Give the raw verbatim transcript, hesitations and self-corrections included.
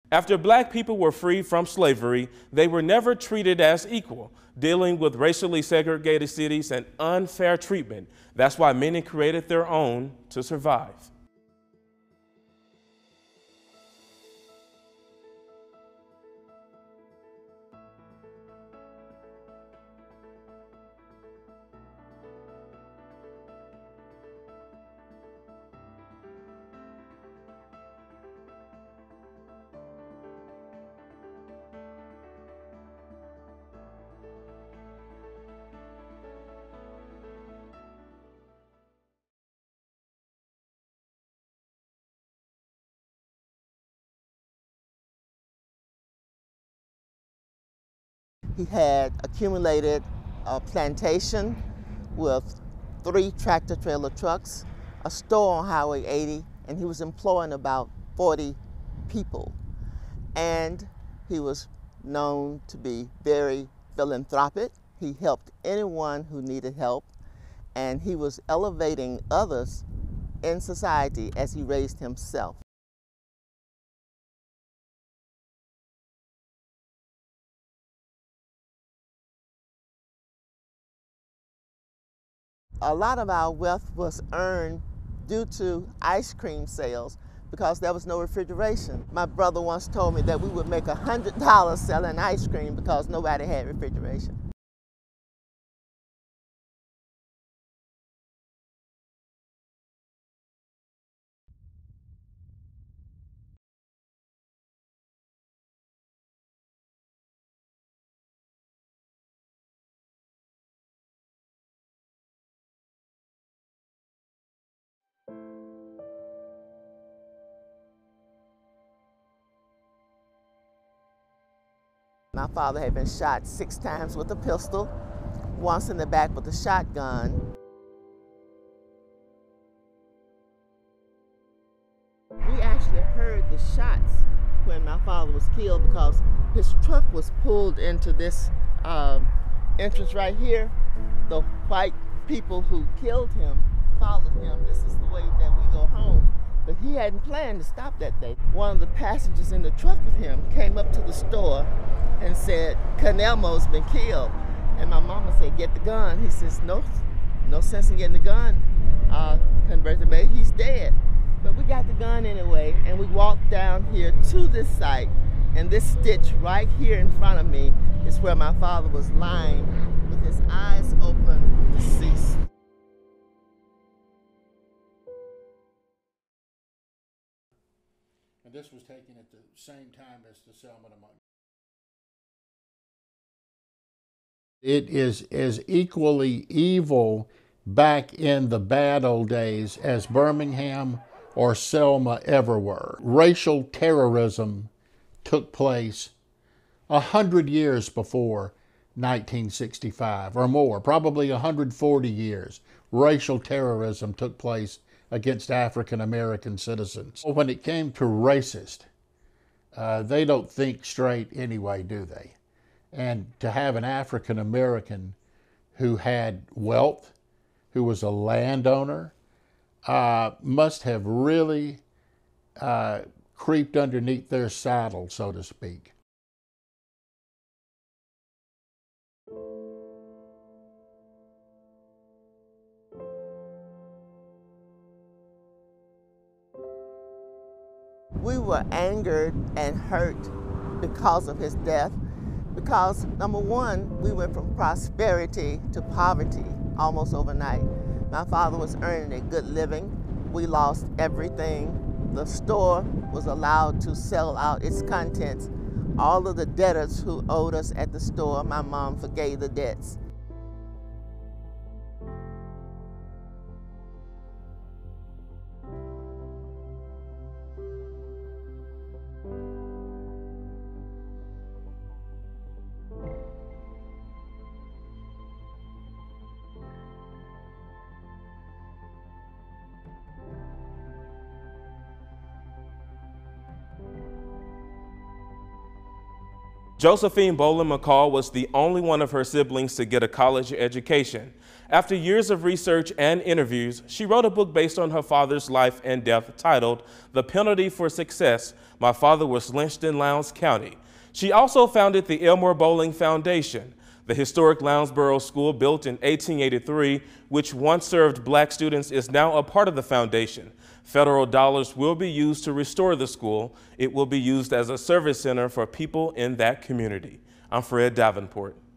After black people were freed from slavery, they were never treated as equal, dealing with racially segregated cities and unfair treatment. That's why many created their own to survive. He had accumulated a plantation with three tractor trailer trucks, a store on Highway eighty, and he was employing about forty people. And he was known to be very philanthropic. He helped anyone who needed help, and he was elevating others in society as he raised himself. A lot of our wealth was earned due to ice cream sales because there was no refrigeration. My brother once told me that we would make one hundred dollars selling ice cream because nobody had refrigeration. My father had been shot six times with a pistol, once in the back with a shotgun. We actually heard the shots when my father was killed because his truck was pulled into this um, entrance right here. The white people who killed him followed him. This is the way that we go home. But he hadn't planned to stop that day. One of the passengers in the truck with him came up to the store and said, "Canelmo's been killed." And my mama said, "Get the gun." He says, no, no sense in getting the gun. Uh, convert the maid, he's dead. But we got the gun anyway, and we walked down here to this site, and this stitch right here in front of me is where my father was lying with his eyes open, deceased. And this was taken at the same time as the settlement of Montgomery. It is as equally evil back in the bad old days as Birmingham or Selma ever were. Racial terrorism took place a hundred years before nineteen sixty-five or more, probably one hundred forty years. Racial terrorism took place against African American citizens. When it came to racist, uh, they don't think straight anyway, do they? And to have an African American who had wealth, who was a landowner, uh, must have really uh, creeped underneath their saddle, so to speak. We were angered and hurt because of his death. Because number one, we went from prosperity to poverty almost overnight. My father was earning a good living. We lost everything. The store was allowed to sell out its contents. All of the debtors who owed us at the store, my mom forgave the debts. Josephine Bolling McCall was the only one of her siblings to get a college education. After years of research and interviews, she wrote a book based on her father's life and death titled The Penalty for Success: My Father Was Lynched in Lowndes County. She also founded the Elmore Bolling Foundation, the historic Lowndesboro school built in eighteen eighty-three, which once served black students, is now a part of the foundation. Federal dollars will be used to restore the school. It will be used as a service center for people in that community. I'm Fred Davenport.